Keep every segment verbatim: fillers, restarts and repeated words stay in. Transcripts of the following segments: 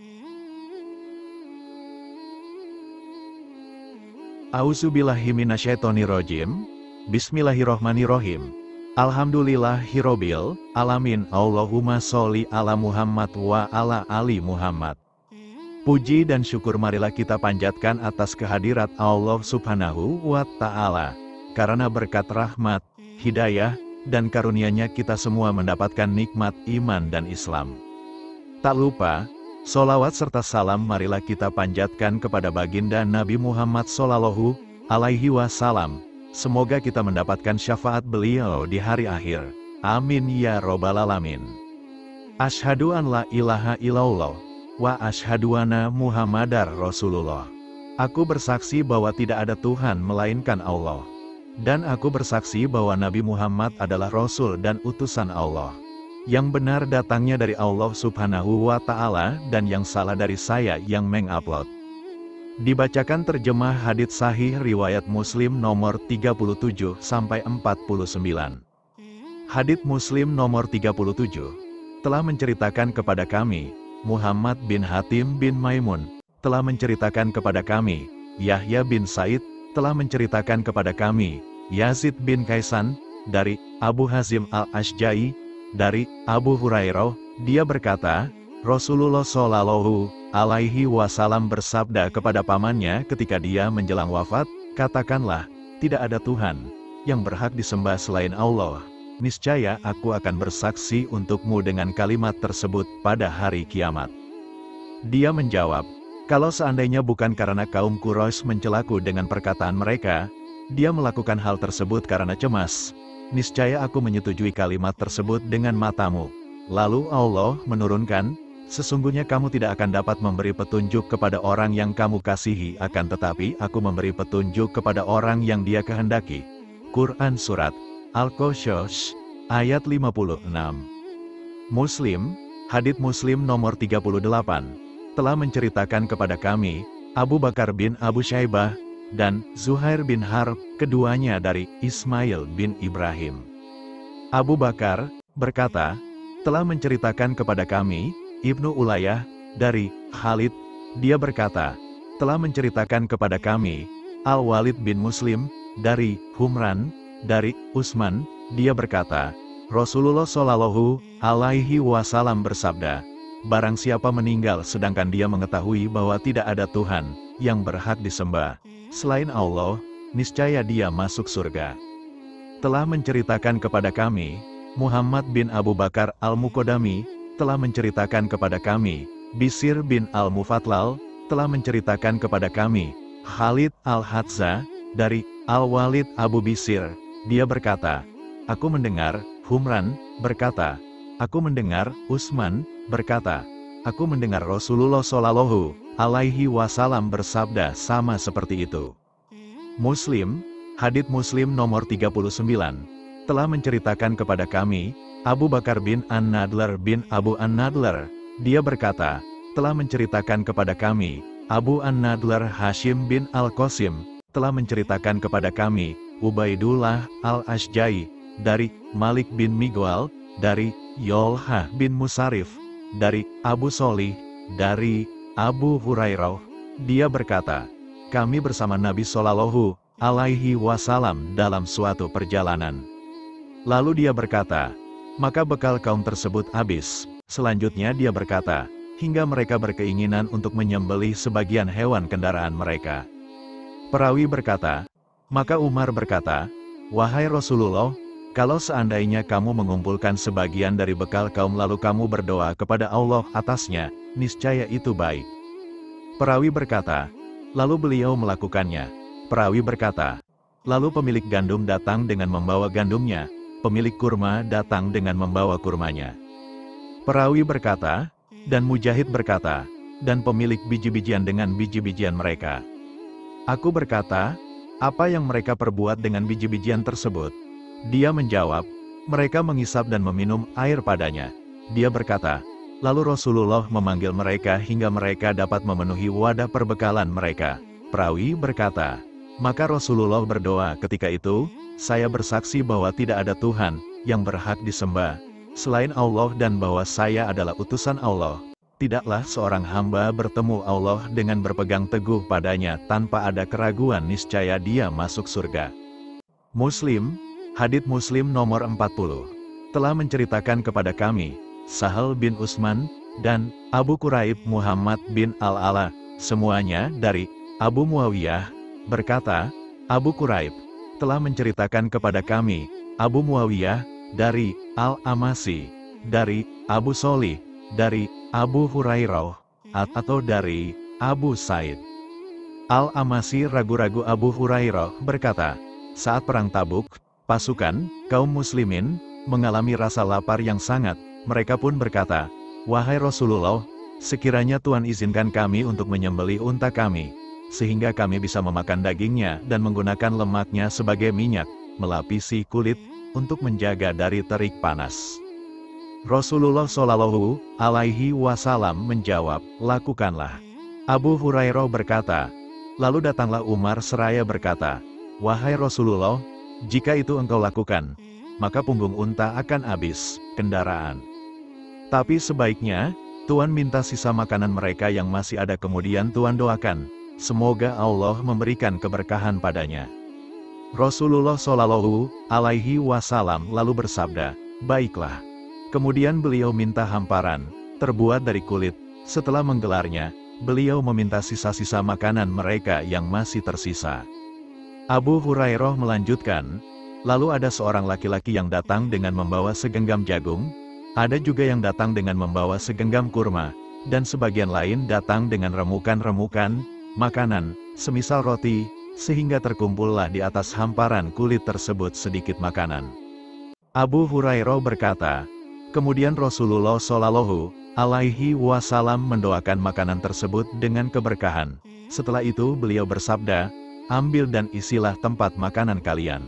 A'udzubillahiminasyaitonirrojim. Bismillahirrohmanirrohim. Alhamdulillahirobbil alamin. Allahumma sholli ala Muhammad wa ala ali Muhammad. Puji dan syukur marilah kita panjatkan atas kehadirat Allah Subhanahu wa Ta'ala. Karena berkat rahmat, hidayah, dan karunia-Nya kita semua mendapatkan nikmat iman dan Islam. Tak lupa, sholawat serta salam marilah kita panjatkan kepada baginda Nabi Muhammad Sallallahu Alaihi Wasallam. Semoga kita mendapatkan syafaat beliau di hari akhir. Amin ya robbal alamin. Asyhadu an la ilaha illallah wa asyhadu anna Muhammadar Rasulullah. Aku bersaksi bahwa tidak ada Tuhan melainkan Allah. Dan aku bersaksi bahwa Nabi Muhammad adalah Rasul dan utusan Allah. Yang benar datangnya dari Allah Subhanahu wa Ta'ala, dan yang salah dari saya yang mengupload. Dibacakan terjemah hadits sahih riwayat Muslim nomor tiga puluh tujuh sampai empat puluh sembilan. Hadits Muslim nomor tiga puluh tujuh telah menceritakan kepada kami, Muhammad bin Hatim bin Maimun telah menceritakan kepada kami, Yahya bin Said telah menceritakan kepada kami, Yazid bin Kaisan dari Abu Hazim al-Ashja'i dari Abu Hurairah, dia berkata, Rasulullah Shallallahu Alaihi Wasallam bersabda kepada pamannya ketika dia menjelang wafat, katakanlah, tidak ada Tuhan yang berhak disembah selain Allah. Niscaya aku akan bersaksi untukmu dengan kalimat tersebut pada hari kiamat. Dia menjawab, kalau seandainya bukan karena kaum Quraisy mencelaku dengan perkataan mereka, dia melakukan hal tersebut karena cemas. Niscaya aku menyetujui kalimat tersebut dengan matamu. Lalu Allah menurunkan, sesungguhnya kamu tidak akan dapat memberi petunjuk kepada orang yang kamu kasihi, akan tetapi aku memberi petunjuk kepada orang yang dia kehendaki. Quran Surat Al-Qasas ayat lima puluh enam. Muslim, hadits Muslim nomor tiga puluh delapan, telah menceritakan kepada kami, Abu Bakar bin Abu Syaibah dan Zuhair bin Harb, keduanya dari Ismail bin Ibrahim. Abu Bakar berkata, telah menceritakan kepada kami, Ibnu Ulayah dari Khalid, dia berkata, telah menceritakan kepada kami, Al-Walid bin Muslim dari Humran dari Utsman, dia berkata, Rasulullah Shallallahu Alaihi Wasallam bersabda, barang siapa meninggal sedangkan dia mengetahui bahwa tidak ada Tuhan yang berhak disembah selain Allah, niscaya dia masuk surga. Telah menceritakan kepada kami, Muhammad bin Abu Bakar Al-Muqaddami telah menceritakan kepada kami, Bisir bin Al-Mufatlal telah menceritakan kepada kami, Khalid Al-Hadza dari Al-Walid Abu Bisir, dia berkata, aku mendengar, Humran berkata, aku mendengar, Utsman berkata, aku mendengar Rasulullah Shallallahu Alaihi Wasallam bersabda sama seperti itu. Muslim, hadits Muslim nomor tiga puluh sembilan, telah menceritakan kepada kami, Abu Bakar bin An-Nadlar bin Abu An-Nadlar, dia berkata, telah menceritakan kepada kami, Abu An-Nadlar Hashim bin Al-Qasim, telah menceritakan kepada kami, Ubaidullah Al-Ashja'i, dari Malik bin Migwal, dari Yolhah bin Musarif, dari Abu Sholih, dari Abu Hurairah, dia berkata, kami bersama Nabi Shallallahu Alaihi Wasallam dalam suatu perjalanan. Lalu dia berkata, maka bekal kaum tersebut habis. Selanjutnya dia berkata, hingga mereka berkeinginan untuk menyembelih sebagian hewan kendaraan mereka. Perawi berkata, maka Umar berkata, wahai Rasulullah, kalau seandainya kamu mengumpulkan sebagian dari bekal kaum lalu kamu berdoa kepada Allah atasnya, niscaya itu baik. Perawi berkata, lalu beliau melakukannya. Perawi berkata, lalu pemilik gandum datang dengan membawa gandumnya, pemilik kurma datang dengan membawa kurmanya. Perawi berkata, dan Mujahid berkata, dan pemilik biji-bijian dengan biji-bijian mereka. Aku berkata, apa yang mereka perbuat dengan biji-bijian tersebut? Dia menjawab, mereka mengisap dan meminum air padanya. Dia berkata, lalu Rasulullah memanggil mereka hingga mereka dapat memenuhi wadah perbekalan mereka. Perawi berkata, maka Rasulullah berdoa ketika itu, saya bersaksi bahwa tidak ada Tuhan yang berhak disembah selain Allah dan bahwa saya adalah utusan Allah. tidaklah seorang hamba bertemu Allah dengan berpegang teguh padanya tanpa ada keraguan niscaya dia masuk surga. Muslim, hadits Muslim nomor empat puluh, telah menceritakan kepada kami, Sahal bin Utsman, dan Abu Quraib Muhammad bin Al-Ala, semuanya dari Abu Muawiyah, berkata, Abu Quraib telah menceritakan kepada kami, Abu Muawiyah, dari Al-Amasi, dari Abu Sholih, dari Abu Hurairah, atau dari Abu Said. Al-Amasi ragu-ragu Abu Hurairah berkata, saat perang Tabuk, pasukan kaum muslimin mengalami rasa lapar yang sangat, mereka pun berkata, wahai Rasulullah, sekiranya Tuhan izinkan kami untuk menyembelih unta kami, sehingga kami bisa memakan dagingnya dan menggunakan lemaknya sebagai minyak, melapisi kulit, untuk menjaga dari terik panas. Rasulullah Shallallahu Alaihi Wasallam menjawab, lakukanlah. Abu Hurairah berkata, lalu datanglah Umar seraya berkata, wahai Rasulullah, jika itu engkau lakukan, maka punggung unta akan habis kendaraan. Tapi sebaiknya, Tuhan minta sisa makanan mereka yang masih ada kemudian Tuhan doakan, semoga Allah memberikan keberkahan padanya. Rasulullah Shallallahu Alaihi Wasallam lalu bersabda, baiklah. Kemudian beliau minta hamparan, terbuat dari kulit, setelah menggelarnya, beliau meminta sisa-sisa makanan mereka yang masih tersisa. Abu Hurairah melanjutkan, lalu ada seorang laki-laki yang datang dengan membawa segenggam jagung, ada juga yang datang dengan membawa segenggam kurma, dan sebagian lain datang dengan remukan-remukan, makanan, semisal roti, sehingga terkumpullah di atas hamparan kulit tersebut sedikit makanan. Abu Hurairah berkata, kemudian Rasulullah Shallallahu Alaihi Wasallam mendoakan makanan tersebut dengan keberkahan. Setelah itu beliau bersabda, ambil dan isilah tempat makanan kalian.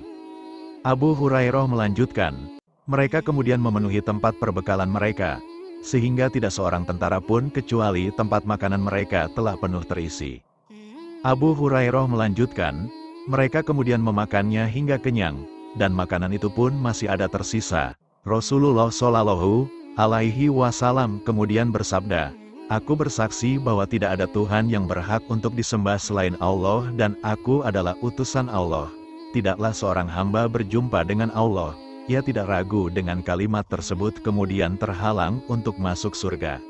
Abu Hurairah melanjutkan, mereka kemudian memenuhi tempat perbekalan mereka, sehingga tidak seorang tentara pun kecuali tempat makanan mereka telah penuh terisi. Abu Hurairah melanjutkan, mereka kemudian memakannya hingga kenyang, dan makanan itu pun masih ada tersisa. Rasulullah Shallallahu Alaihi Wasallam kemudian bersabda, aku bersaksi bahwa tidak ada Tuhan yang berhak untuk disembah selain Allah dan aku adalah utusan Allah. Tidaklah seorang hamba berjumpa dengan Allah, ia tidak ragu dengan kalimat tersebut kemudian terhalang untuk masuk surga.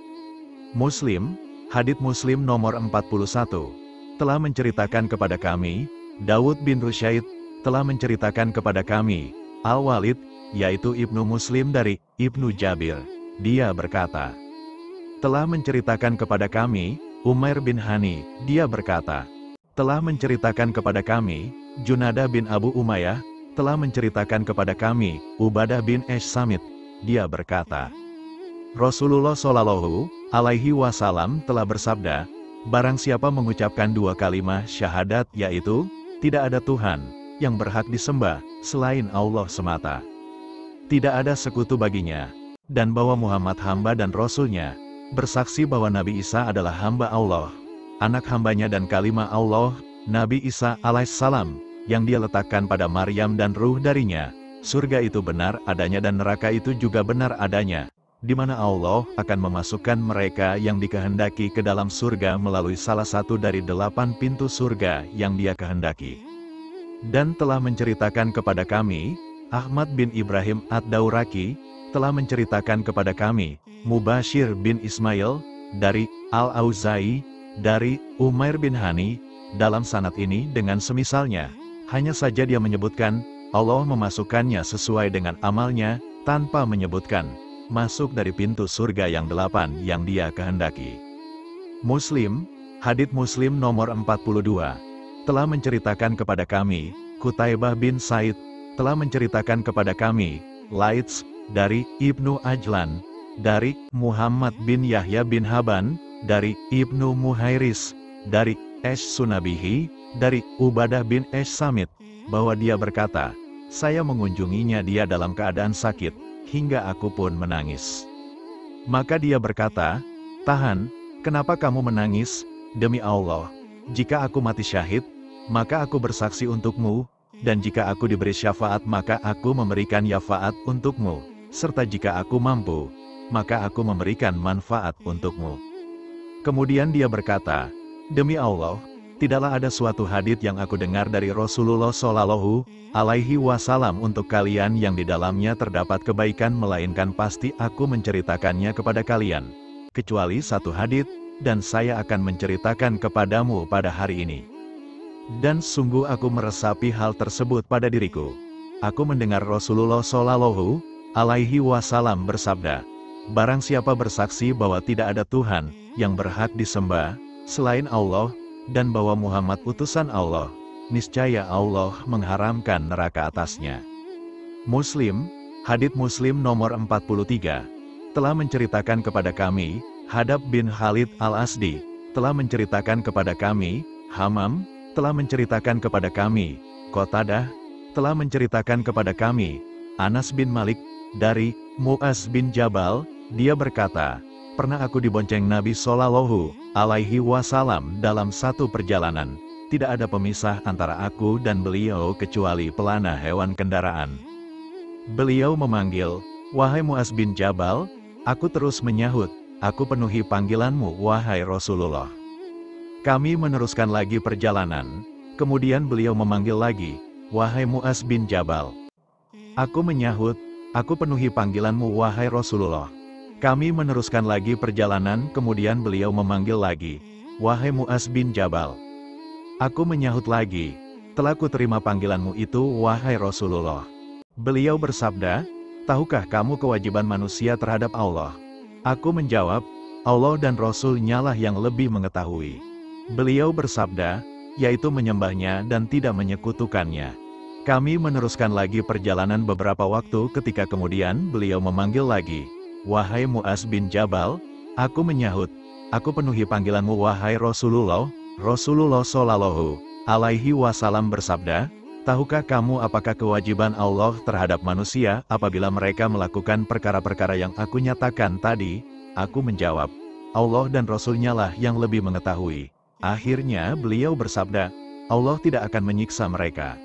Muslim, hadits Muslim nomor empat puluh satu, telah menceritakan kepada kami, Daud bin Rusyaid, telah menceritakan kepada kami, Al-Walid, yaitu Ibnu Muslim dari Ibnu Jabir, dia berkata, telah menceritakan kepada kami, Umair bin Hani, dia berkata, telah menceritakan kepada kami, Junadah bin Abu Umayyah, telah menceritakan kepada kami, Ubadah bin Ash-Samit, dia berkata, Rasulullah Shallallahu Alaihi Wasallam telah bersabda, barang siapa mengucapkan dua kalimat syahadat yaitu, tidak ada Tuhan yang berhak disembah selain Allah semata. Tidak ada sekutu baginya, dan bahwa Muhammad hamba dan Rasul-Nya, bersaksi bahwa Nabi Isa adalah hamba Allah, anak hambanya dan kalimah Allah, Nabi Isa alaihissalam, yang dia letakkan pada Maryam dan ruh darinya, surga itu benar adanya dan neraka itu juga benar adanya, di mana Allah akan memasukkan mereka yang dikehendaki ke dalam surga melalui salah satu dari delapan pintu surga yang dia kehendaki. Dan telah menceritakan kepada kami, Ahmad bin Ibrahim Ad-Dauraki, telah menceritakan kepada kami, Mubashir bin Ismail, dari Al-Auza'i, dari Umair bin Hani, dalam sanad ini dengan semisalnya, hanya saja dia menyebutkan, Allah memasukkannya sesuai dengan amalnya, tanpa menyebutkan, masuk dari pintu surga yang delapan yang dia kehendaki. Muslim, hadits Muslim nomor empat puluh dua, telah menceritakan kepada kami, Qutaibah bin Said, telah menceritakan kepada kami, Laits, dari Ibnu Ajlan, dari Muhammad bin Yahya bin Haban, dari Ibnu Muhairis, dari Ash-Sunabihi, dari Ubadah bin Ash-Samit, bahwa dia berkata, saya mengunjunginya dia dalam keadaan sakit, hingga aku pun menangis. Maka dia berkata, tahan, kenapa kamu menangis? Demi Allah, jika aku mati syahid, maka aku bersaksi untukmu, dan jika aku diberi syafaat maka aku memberikan syafaat untukmu, serta jika aku mampu, maka aku memberikan manfaat untukmu. Kemudian dia berkata, "Demi Allah, tidaklah ada suatu hadits yang aku dengar dari Rasulullah Shallallahu Alaihi Wasallam untuk kalian yang di dalamnya terdapat kebaikan melainkan pasti aku menceritakannya kepada kalian. Kecuali satu hadits, dan saya akan menceritakan kepadamu pada hari ini. Dan sungguh aku meresapi hal tersebut pada diriku. Aku mendengar Rasulullah Shallallahu Alaihi Wasallam bersabda, barang siapa bersaksi bahwa tidak ada Tuhan yang berhak disembah selain Allah, dan bahwa Muhammad utusan Allah, niscaya Allah mengharamkan neraka atasnya." Muslim, hadits Muslim nomor empat puluh tiga, telah menceritakan kepada kami, Hadab bin Khalid al-Asdi, telah menceritakan kepada kami, Hamam, telah menceritakan kepada kami, Qatadah, telah menceritakan kepada kami, Anas bin Malik, dari Mu'az bin Jabal, dia berkata, pernah aku dibonceng Nabi Shallallahu Alaihi Wasallam dalam satu perjalanan. Tidak ada pemisah antara aku dan beliau kecuali pelana hewan kendaraan. Beliau memanggil, "Wahai Mu'az bin Jabal," aku terus menyahut, "Aku penuhi panggilanmu, wahai Rasulullah." Kami meneruskan lagi perjalanan, kemudian beliau memanggil lagi, "Wahai Mu'az bin Jabal." Aku menyahut, "Aku penuhi panggilanmu, wahai Rasulullah." Kami meneruskan lagi perjalanan, kemudian beliau memanggil lagi, "Wahai Mu'az bin Jabal." Aku menyahut lagi, "Telah kuterima panggilanmu itu, wahai Rasulullah." Beliau bersabda, "Tahukah kamu kewajiban manusia terhadap Allah?" Aku menjawab, "Allah dan Rasul-Nya lah yang lebih mengetahui." Beliau bersabda, yaitu menyembahnya dan tidak menyekutukannya. Kami meneruskan lagi perjalanan beberapa waktu ketika kemudian beliau memanggil lagi, "Wahai Mu'az bin Jabal," aku menyahut, "Aku penuhi panggilanmu, wahai Rasulullah." Rasulullah Shallallahu Alaihi Wasallam bersabda, "Tahukah kamu apakah kewajiban Allah terhadap manusia apabila mereka melakukan perkara-perkara yang aku nyatakan tadi?" Aku menjawab, "Allah dan Rasul-Nya lah yang lebih mengetahui." Akhirnya beliau bersabda, "Allah tidak akan menyiksa mereka."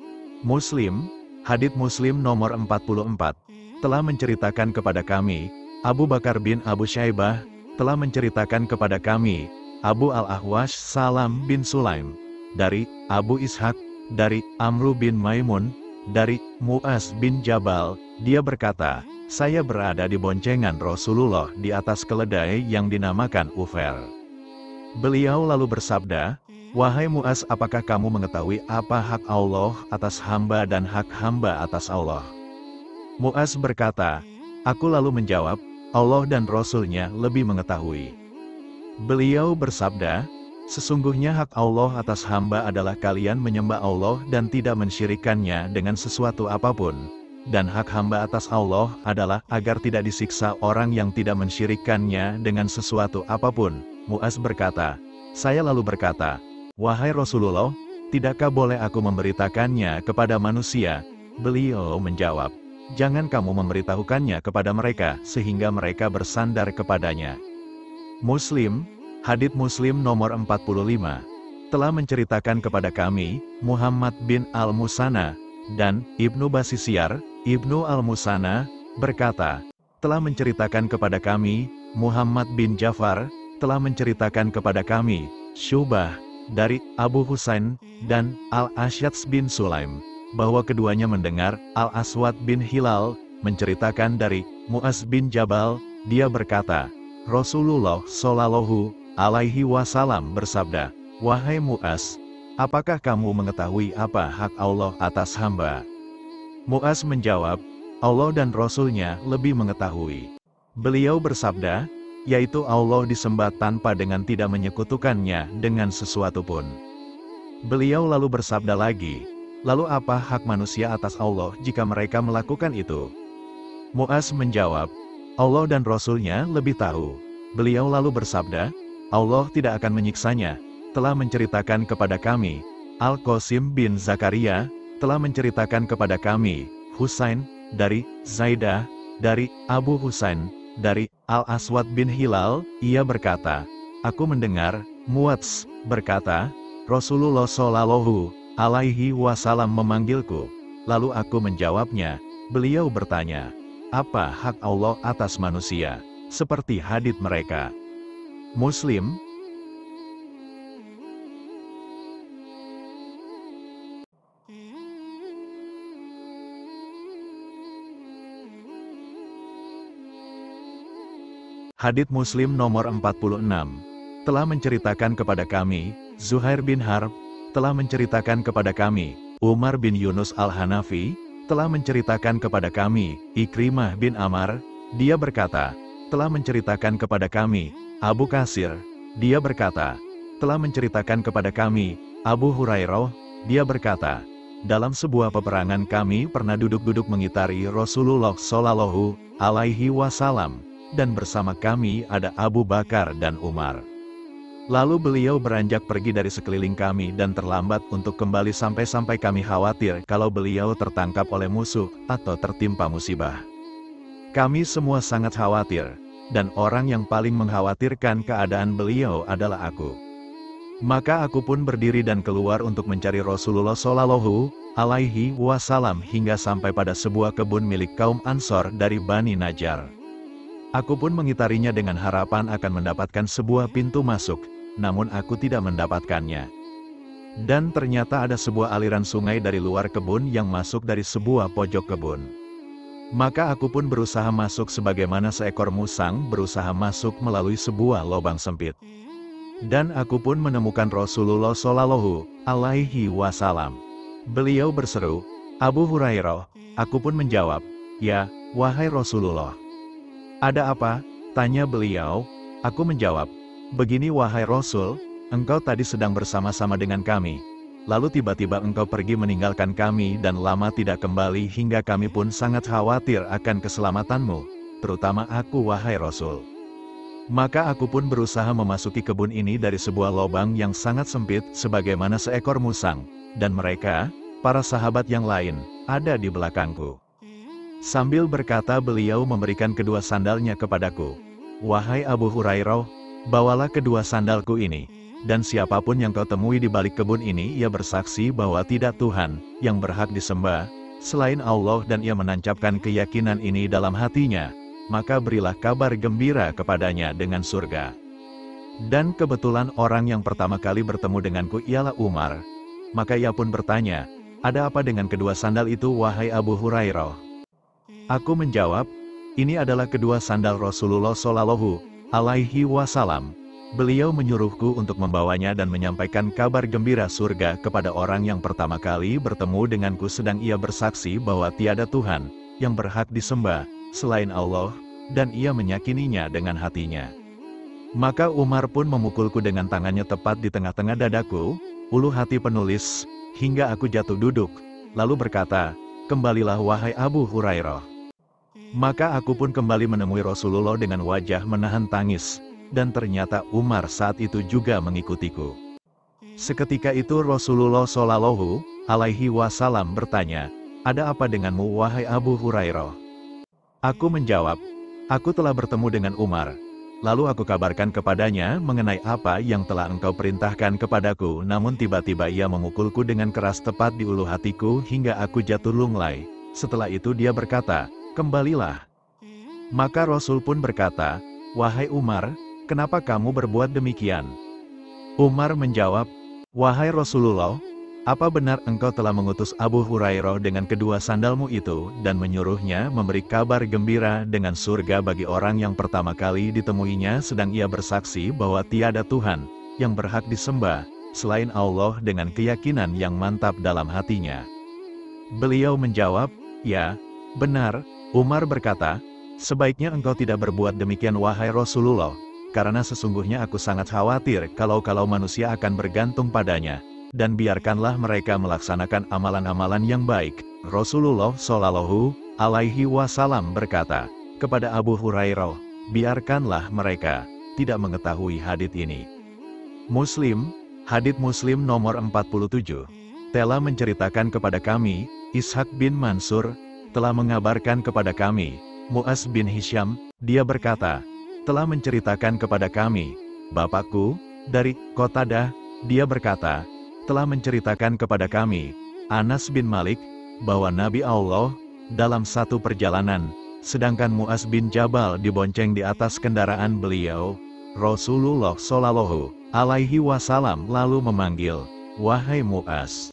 Muslim, hadits Muslim nomor empat puluh empat, telah menceritakan kepada kami, Abu Bakar bin Abu Syaibah, telah menceritakan kepada kami, Abu al-Ahwas Salam bin Sulaim, dari Abu Ishaq, dari Amru bin Maimun, dari Mu'az bin Jabal, dia berkata, saya berada di boncengan Rasulullah di atas keledai yang dinamakan Ufer. Beliau lalu bersabda, "Wahai Mu'az, apakah kamu mengetahui apa hak Allah atas hamba dan hak hamba atas Allah?" Mu'az berkata, "Aku lalu menjawab, Allah dan Rasul-Nya lebih mengetahui." Beliau bersabda, "Sesungguhnya hak Allah atas hamba adalah kalian menyembah Allah dan tidak mensyirikkannya dengan sesuatu apapun. Dan hak hamba atas Allah adalah agar tidak disiksa orang yang tidak mensyirikkannya dengan sesuatu apapun." Mu'az berkata, saya lalu berkata, "Wahai Rasulullah, tidakkah boleh aku memberitakannya kepada manusia?" Beliau menjawab, "Jangan kamu memberitahukannya kepada mereka, sehingga mereka bersandar kepadanya." Muslim, hadits Muslim nomor empat puluh lima, telah menceritakan kepada kami, Muhammad bin Al-Musanna, dan Ibnu Basisyar, Ibnu Al-Musanna, berkata, telah menceritakan kepada kami, Muhammad bin Ja'far, telah menceritakan kepada kami, Syubah, dari Abu Husain, dan Al-Asyats bin Sulaim, bahwa keduanya mendengar Al-Aswad bin Hilal menceritakan dari Mu'az bin Jabal, dia berkata, Rasulullah Shallallahu Alaihi Wasallam bersabda, "Wahai Mu'az, apakah kamu mengetahui apa hak Allah atas hamba?" Mu'az menjawab, "Allah dan Rasul-Nya lebih mengetahui." Beliau bersabda, yaitu Allah disembah tanpa dengan tidak menyekutukannya dengan sesuatu pun. Beliau lalu bersabda lagi, "Lalu apa hak manusia atas Allah jika mereka melakukan itu?" Mu'az menjawab, "Allah dan Rasul-Nya lebih tahu." Beliau lalu bersabda, "Allah tidak akan menyiksanya." Telah menceritakan kepada kami, Al-Qasim bin Zakaria, telah menceritakan kepada kami, Husain, dari Zaidah, dari Abu Husain, dari Al-Aswad bin Hilal, ia berkata, aku mendengar, Mu'adz berkata, Rasulullah Shallallahu Alaihi Wasallam memanggilku, lalu aku menjawabnya. Beliau bertanya, apa hak Allah atas manusia, seperti hadits mereka. Muslim. Hadits Muslim nomor empat puluh enam. Telah menceritakan kepada kami, Zuhair bin Harb, telah menceritakan kepada kami, Umar bin Yunus al-Hanafi, telah menceritakan kepada kami, Ikrimah bin Ammar, dia berkata, telah menceritakan kepada kami, Abu Kasir, dia berkata, telah menceritakan kepada kami, Abu Hurairah, dia berkata, dalam sebuah peperangan kami pernah duduk-duduk mengitari Rasulullah Shallallahu Alaihi Wasallam, dan bersama kami ada Abu Bakar dan Umar. Lalu beliau beranjak pergi dari sekeliling kami dan terlambat untuk kembali sampai-sampai kami khawatir kalau beliau tertangkap oleh musuh atau tertimpa musibah. Kami semua sangat khawatir, dan orang yang paling mengkhawatirkan keadaan beliau adalah aku. Maka aku pun berdiri dan keluar untuk mencari Rasulullah Shallallahu Alaihi Wasallam hingga sampai pada sebuah kebun milik kaum Ansor dari Bani Najjar. Aku pun mengitarinya dengan harapan akan mendapatkan sebuah pintu masuk, namun aku tidak mendapatkannya. Dan ternyata ada sebuah aliran sungai dari luar kebun yang masuk dari sebuah pojok kebun. Maka aku pun berusaha masuk sebagaimana seekor musang berusaha masuk melalui sebuah lubang sempit. Dan aku pun menemukan Rasulullah Shallallahu Alaihi Wasallam. Beliau berseru, Abu Hurairah, aku pun menjawab, ya, wahai Rasulullah. Ada apa? Tanya beliau. Aku menjawab, begini wahai Rasul, engkau tadi sedang bersama-sama dengan kami. Lalu tiba-tiba engkau pergi meninggalkan kami dan lama tidak kembali hingga kami pun sangat khawatir akan keselamatanmu, terutama aku wahai Rasul. Maka aku pun berusaha memasuki kebun ini dari sebuah lubang yang sangat sempit sebagaimana seekor musang, dan mereka, para sahabat yang lain, ada di belakangku. Sambil berkata beliau memberikan kedua sandalnya kepadaku. Wahai Abu Hurairah, bawalah kedua sandalku ini, dan siapapun yang kau temui di balik kebun ini ia bersaksi bahwa tidak Tuhan yang berhak disembah selain Allah dan ia menancapkan keyakinan ini dalam hatinya, maka berilah kabar gembira kepadanya dengan surga. Dan kebetulan orang yang pertama kali bertemu denganku ialah Umar. Maka ia pun bertanya, ada apa dengan kedua sandal itu wahai Abu Hurairah? Aku menjawab, ini adalah kedua sandal Rasulullah Shallallahu Alaihi Wasallam. Beliau menyuruhku untuk membawanya dan menyampaikan kabar gembira surga kepada orang yang pertama kali bertemu denganku sedang ia bersaksi bahwa tiada Tuhan yang berhak disembah selain Allah, dan ia meyakininya dengan hatinya. Maka Umar pun memukulku dengan tangannya tepat di tengah-tengah dadaku, ulu hati penulis, hingga aku jatuh duduk, lalu berkata, kembalilah wahai Abu Hurairah. Maka aku pun kembali menemui Rasulullah dengan wajah menahan tangis, dan ternyata Umar saat itu juga mengikutiku. Seketika itu Rasulullah Shallallahu Alaihi Wasallam bertanya, ada apa denganmu wahai Abu Hurairah? Aku menjawab, aku telah bertemu dengan Umar. Lalu aku kabarkan kepadanya mengenai apa yang telah engkau perintahkan kepadaku, namun tiba-tiba ia memukulku dengan keras tepat di ulu hatiku hingga aku jatuh lunglai. Setelah itu dia berkata, kembalilah. Maka Rasul pun berkata, wahai Umar, kenapa kamu berbuat demikian? Umar menjawab, wahai Rasulullah, apa benar engkau telah mengutus Abu Hurairah dengan kedua sandalmu itu dan menyuruhnya memberi kabar gembira dengan surga bagi orang yang pertama kali ditemuinya sedang ia bersaksi bahwa tiada Tuhan yang berhak disembah selain Allah dengan keyakinan yang mantap dalam hatinya? Beliau menjawab, ya, benar. Umar berkata, sebaiknya engkau tidak berbuat demikian wahai Rasulullah, karena sesungguhnya aku sangat khawatir kalau-kalau manusia akan bergantung padanya, dan biarkanlah mereka melaksanakan amalan-amalan yang baik. Rasulullah Shallallahu Alaihi Wasallam berkata kepada Abu Hurairah, biarkanlah mereka tidak mengetahui hadits ini. Muslim, hadits Muslim nomor empat puluh tujuh. Telah menceritakan kepada kami, Ishaq bin Mansur, telah mengabarkan kepada kami, Mu'az bin Hisham, dia berkata, telah menceritakan kepada kami, bapakku, dari Qatadah, dia berkata, telah menceritakan kepada kami, Anas bin Malik, bahwa Nabi Allah, dalam satu perjalanan, sedangkan Mu'az bin Jabal dibonceng di atas kendaraan beliau, Rasulullah Shallallahu Alaihi Wasallam lalu memanggil, "Wahai Mu'az."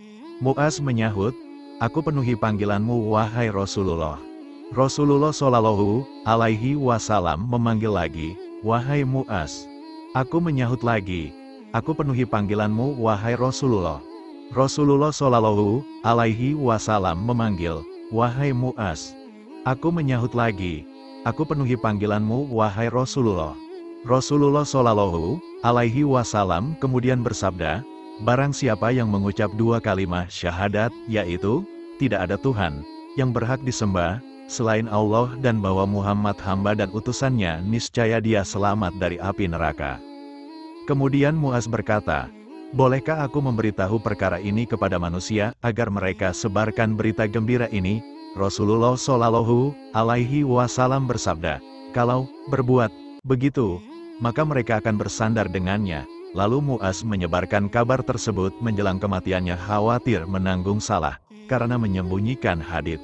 Mu'az menyahut, "Aku penuhi panggilanmu wahai Rasulullah." Rasulullah Shallallahu Alaihi Wasallam memanggil lagi, "Wahai Mu'az." Aku menyahut lagi, "Aku penuhi panggilanmu wahai Rasulullah." Rasulullah Shallallahu Alaihi Wasallam memanggil, "Wahai Mu'az." Aku menyahut lagi, "Aku penuhi panggilanmu wahai Rasulullah." Rasulullah Shallallahu Alaihi Wasallam kemudian bersabda, "Barang siapa yang mengucap dua kalimat syahadat, yaitu, tidak ada Tuhan yang berhak disembah selain Allah dan bahwa Muhammad hamba dan utusannya, niscaya dia selamat dari api neraka." Kemudian Mu'az berkata, "Bolehkah aku memberitahu perkara ini kepada manusia, agar mereka sebarkan berita gembira ini?" Rasulullah Shallallahu Alaihi Wasallam bersabda, "Kalau berbuat begitu, maka mereka akan bersandar dengannya." Lalu Mu'az menyebarkan kabar tersebut menjelang kematiannya, khawatir menanggung salah karena menyembunyikan hadits.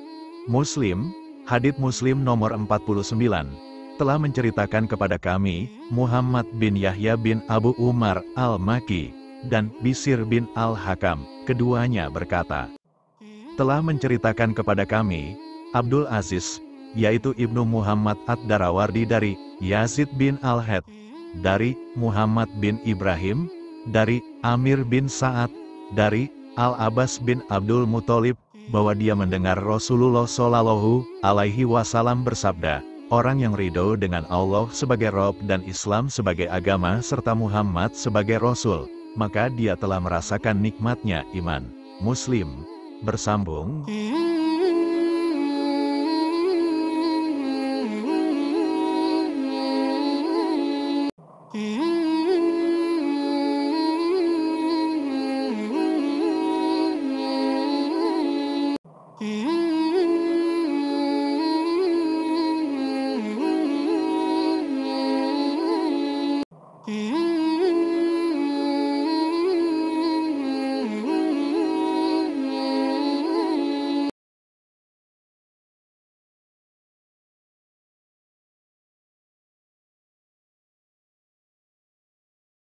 Muslim, hadits Muslim nomor empat puluh sembilan, telah menceritakan kepada kami, Muhammad bin Yahya bin Abu Umar al-Maki, dan Bisir bin al-Hakam, keduanya berkata, telah menceritakan kepada kami, Abdul Aziz, yaitu Ibnu Muhammad ad-Darawardi dari Yazid bin al-Had, dari Muhammad bin Ibrahim, dari Amir bin Sa'ad, dari Al-Abbas bin Abdul Muthalib, bahwa dia mendengar Rasulullah Shallallahu Alaihi Wasallam bersabda, "Orang yang ridho dengan Allah sebagai Rabb dan Islam sebagai agama serta Muhammad sebagai Rasul, maka dia telah merasakan nikmatnya iman." Muslim bersambung. Mm-hmm.